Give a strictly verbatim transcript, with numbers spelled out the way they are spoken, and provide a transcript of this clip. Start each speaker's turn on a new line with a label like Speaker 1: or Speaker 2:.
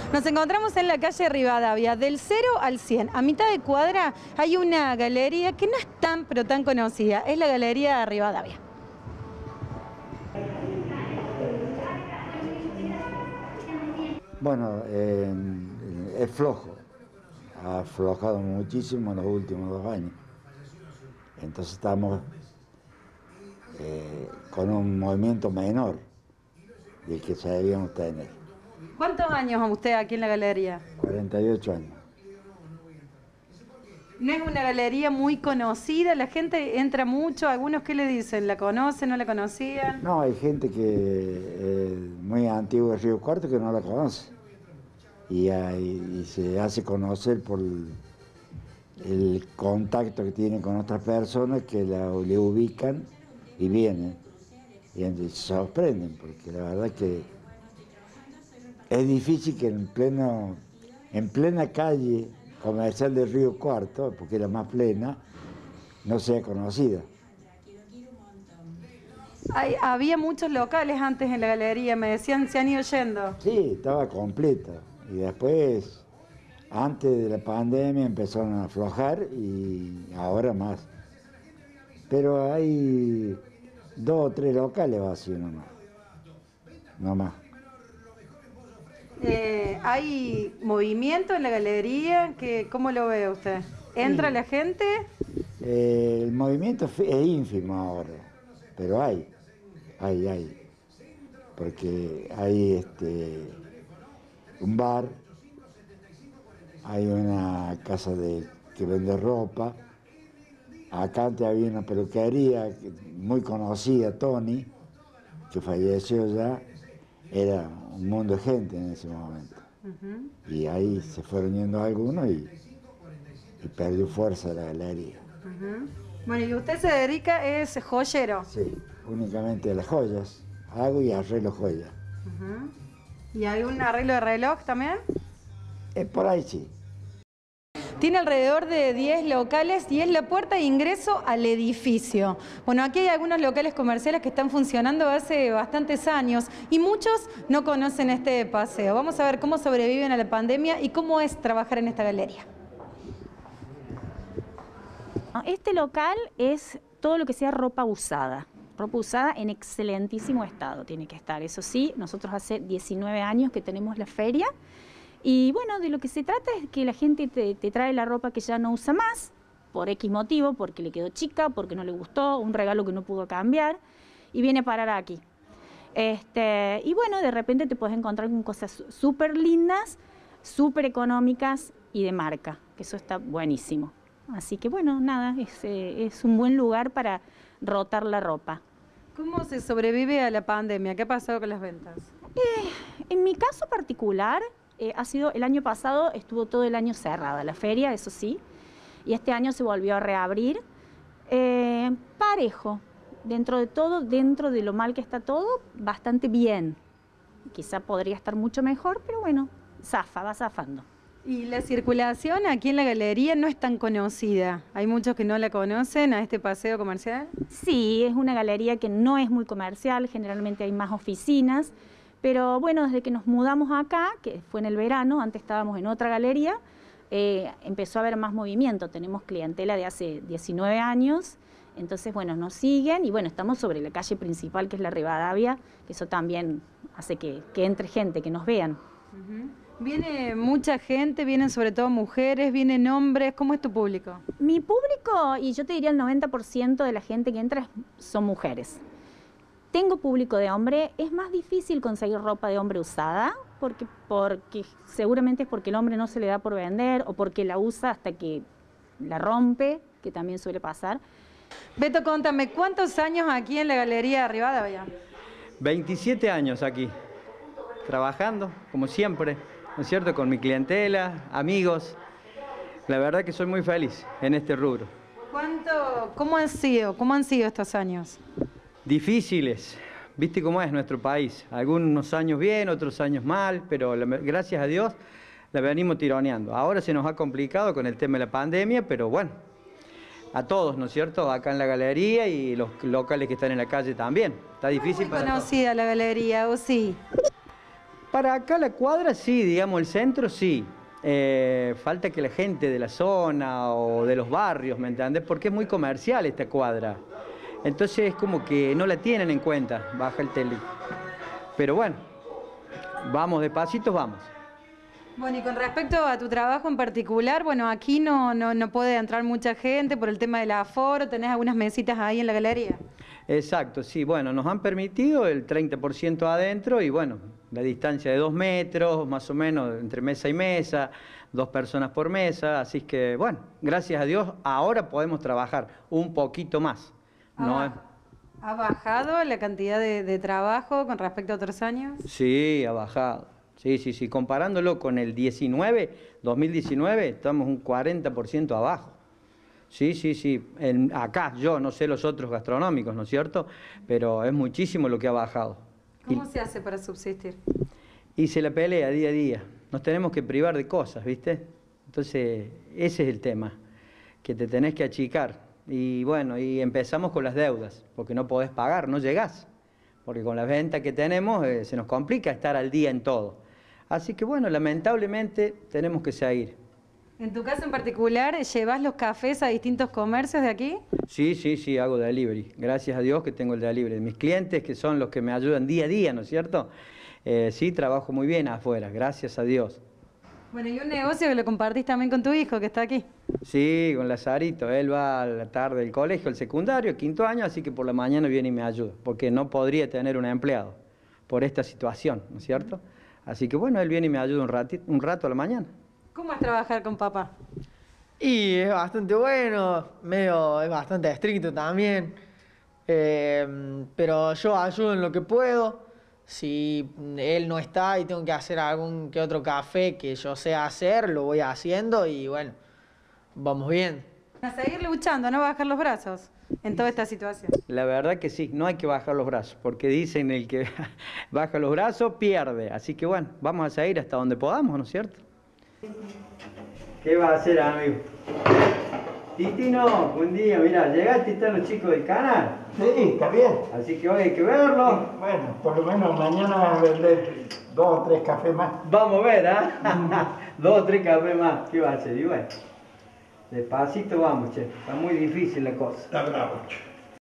Speaker 1: Nos encontramos en la calle Rivadavia, del cero al cien. A mitad de cuadra hay una galería que no es tan, pero tan conocida. Es la Galería Rivadavia.
Speaker 2: Bueno, eh, es flojo. Ha aflojado muchísimo en los últimos dos años. Entonces estamos eh, con un movimiento menor del que se debíamos tener.
Speaker 1: ¿Cuántos años usted aquí en la galería?
Speaker 2: cuarenta y ocho años.
Speaker 1: No es una galería muy conocida, la gente entra mucho. ¿Algunos qué le dicen? ¿La conocen, no la conocían?
Speaker 2: No, hay gente que eh, muy antigua de Río Cuarto que no la conoce. Y, hay, y se hace conocer por el, el contacto que tiene con otras personas que la, le ubican y vienen. Y se sorprenden, porque la verdad que es difícil que en, pleno, en plena calle comercial de Río Cuarto, porque era más plena, no sea conocida.
Speaker 1: Hay, había muchos locales antes en la galería, me decían, se han ido yendo.
Speaker 2: Sí, estaba completa. Y después, antes de la pandemia, empezaron a aflojar y ahora más. Pero hay dos o tres locales vacíos nomás. No más.
Speaker 1: Eh, ¿Hay movimiento en la galería? Que, ¿Cómo lo ve usted? ¿Entra
Speaker 2: Sí.
Speaker 1: la gente?
Speaker 2: Eh, el movimiento es ínfimo ahora, pero hay, hay, hay. Porque hay este, un bar, hay una casa de, que vende ropa. Acá antes había una peluquería muy conocida, Tony, que falleció ya. Era un mundo de gente en ese momento. Uh-huh. Y ahí se fueron yendo algunos y, y perdió fuerza la galería.
Speaker 1: Uh-huh. Bueno, y usted se dedica, es joyero.
Speaker 2: Sí, únicamente a las joyas. Hago y arreglo joyas.
Speaker 1: Uh-huh. ¿Y algún arreglo de reloj también?
Speaker 2: Eh, por ahí sí.
Speaker 1: Tiene alrededor de diez locales y es la puerta de ingreso al edificio. Bueno, aquí hay algunos locales comerciales que están funcionando hace bastantes años y muchos no conocen este paseo. Vamos a ver cómo sobreviven a la pandemia y cómo es trabajar en esta galería.
Speaker 3: Este local es todo lo que sea ropa usada. Ropa usada en excelentísimo estado tiene que estar. Eso sí, nosotros hace diecinueve años que tenemos la feria. Y bueno, de lo que se trata es que la gente te, te trae la ropa que ya no usa más, por X motivo, porque le quedó chica, porque no le gustó, un regalo que no pudo cambiar, y viene a parar aquí. Este, y bueno, de repente te puedes encontrar con cosas súper lindas, súper económicas y de marca, que eso está buenísimo. Así que bueno, nada, es, eh, es un buen lugar para rotar la ropa.
Speaker 1: ¿Cómo se sobrevive a la pandemia? ¿Qué ha pasado con las ventas?
Speaker 3: Eh, en mi caso particular, Eh, ha sido, el año pasado estuvo todo el año cerrada la feria, eso sí, y este año se volvió a reabrir eh, parejo, dentro de todo, dentro de lo mal que está todo, bastante bien. Quizá podría estar mucho mejor, pero bueno, zafa, va zafando.
Speaker 1: Y la circulación aquí en la galería no es tan conocida. ¿Hay muchos que no la conocen a este paseo comercial?
Speaker 3: Sí, es una galería que no es muy comercial, generalmente hay más oficinas. Pero bueno, desde que nos mudamos acá, que fue en el verano, antes estábamos en otra galería, eh, empezó a haber más movimiento. Tenemos clientela de hace diecinueve años, entonces bueno, nos siguen y bueno, estamos sobre la calle principal que es la Rivadavia, que eso también hace que, que entre gente, que nos vean.
Speaker 1: Uh-huh. ¿Viene mucha gente? ¿Vienen sobre todo mujeres? ¿Vienen hombres? ¿Cómo es tu público?
Speaker 3: Mi público, y yo te diría el noventa por ciento de la gente que entra son mujeres. Tengo público de hombre, es más difícil conseguir ropa de hombre usada, porque, porque seguramente es porque el hombre no se le da por vender o porque la usa hasta que la rompe, que también suele pasar.
Speaker 1: Beto, contame, ¿cuántos años aquí en la Galería Rivadavia?
Speaker 4: veintisiete años aquí, trabajando, como siempre, ¿no es cierto?, con mi clientela, amigos. La verdad que soy muy feliz en este rubro.
Speaker 1: ¿Cuánto, cómo han sido, cómo han sido estos años?
Speaker 4: Difíciles, viste cómo es nuestro país, algunos años bien, otros años mal, pero la, gracias a Dios la venimos tironeando. Ahora se nos ha complicado con el tema de la pandemia, pero bueno, a todos, ¿no es cierto?, acá en la galería y los locales que están en la calle también. Está difícil
Speaker 1: ¿Muy
Speaker 4: para
Speaker 1: conocida
Speaker 4: todos.
Speaker 1: la galería, o sí?
Speaker 4: Para acá la cuadra sí, digamos, el centro sí. Eh, falta que la gente de la zona o de los barrios, ¿me entendés? Porque es muy comercial esta cuadra. Entonces es como que no la tienen en cuenta, baja el tele. Pero bueno, vamos de pasitos, vamos.
Speaker 1: Bueno, y con respecto a tu trabajo en particular, bueno, aquí no, no, no puede entrar mucha gente por el tema del aforo, ¿tenés algunas mesitas ahí en la galería?
Speaker 4: Exacto, sí, bueno, nos han permitido el treinta por ciento adentro y bueno, la distancia de dos metros, más o menos, entre mesa y mesa, dos personas por mesa, así que bueno, gracias a Dios, ahora podemos trabajar un poquito más. ¿No?
Speaker 1: Ah, ¿ha bajado la cantidad de, de trabajo con respecto a otros años?
Speaker 4: Sí, ha bajado. Sí, sí, sí. Comparándolo con el diecinueve, dos mil diecinueve, estamos un cuarenta por ciento abajo. Sí, sí, sí. En, acá, yo no sé los otros gastronómicos, ¿no es cierto? Pero es muchísimo lo que ha bajado.
Speaker 1: ¿Cómo
Speaker 4: y,
Speaker 1: se hace para subsistir?
Speaker 4: Y se la pelea día a día. Nos tenemos que privar de cosas, ¿viste? Entonces, ese es el tema, que te tenés que achicar. Y bueno, y empezamos con las deudas, porque no podés pagar, no llegás. Porque con las ventas que tenemos eh, se nos complica estar al día en todo. Así que bueno, lamentablemente tenemos que seguir.
Speaker 1: En tu caso en particular, ¿llevas los cafés a distintos comercios de aquí?
Speaker 4: Sí, sí, sí, hago delivery. Gracias a Dios que tengo el delivery. Mis clientes, que son los que me ayudan día a día, ¿no es cierto? Eh, sí, trabajo muy bien afuera, gracias a Dios.
Speaker 1: Bueno, y un negocio que lo compartís también con tu hijo, que está aquí.
Speaker 4: Sí, con Lazarito. Él va a la tarde del colegio, el secundario, quinto año, así que por la mañana viene y me ayuda, porque no podría tener un empleado por esta situación, ¿no es cierto? Así que bueno, él viene y me ayuda un, ratito, un rato a la mañana.
Speaker 1: ¿Cómo es trabajar con papá?
Speaker 5: Y es bastante bueno, medio, es bastante estricto también, eh, pero yo ayudo en lo que puedo. Si él no está y tengo que hacer algún que otro café que yo sé hacer, lo voy haciendo y bueno, vamos bien.
Speaker 1: A seguir luchando, no bajar los brazos en toda esta situación.
Speaker 4: La verdad que sí, no hay que bajar los brazos, porque dicen el que baja los brazos pierde. Así que bueno, vamos a seguir hasta donde podamos, ¿no es cierto? ¿Qué va a hacer, amigo? Titino, buen día, mirá, llegaste y están los chicos del canal.
Speaker 2: Sí, está bien.
Speaker 4: Así que hoy hay que verlo.
Speaker 2: Bueno, por lo menos mañana vas a vender dos o tres cafés más.
Speaker 4: Vamos a ver, ¿ah? ¿eh? Dos o tres cafés más, ¿qué va a hacer? Y bueno, despacito vamos, che, está muy difícil la cosa.
Speaker 2: Está bravo, che.